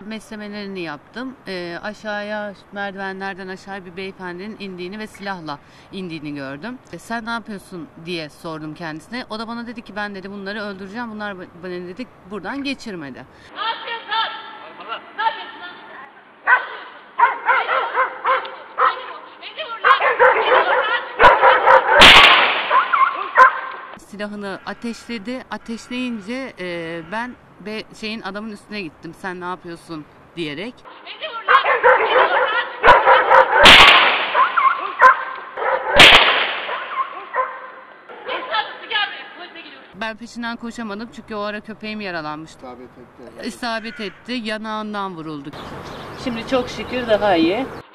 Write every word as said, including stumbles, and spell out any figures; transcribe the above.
beslemelerini yaptım. E, aşağıya merdivenlerden aşağı bir beyefendinin indiğini ve silahla indiğini gördüm. E, sen ne yapıyorsun diye sordum kendisine. O da bana dedi ki ben dedi bunları öldüreceğim. Bunlar bana dedi buradan geçirmedi. Ne yapıyorsun? Ne yapıyorsun lan? Beni vur lan! Silahını ateşledi. Ateşleyince e, ben be, şeyin adamın üstüne gittim. Sen ne yapıyorsun diyerek. Beni vur lan! Ben peşinden koşamadım çünkü o ara köpeğim yaralanmıştı. İsabet etti. İsabet etti. Yanağından vuruldu. Şimdi çok şükür daha iyi.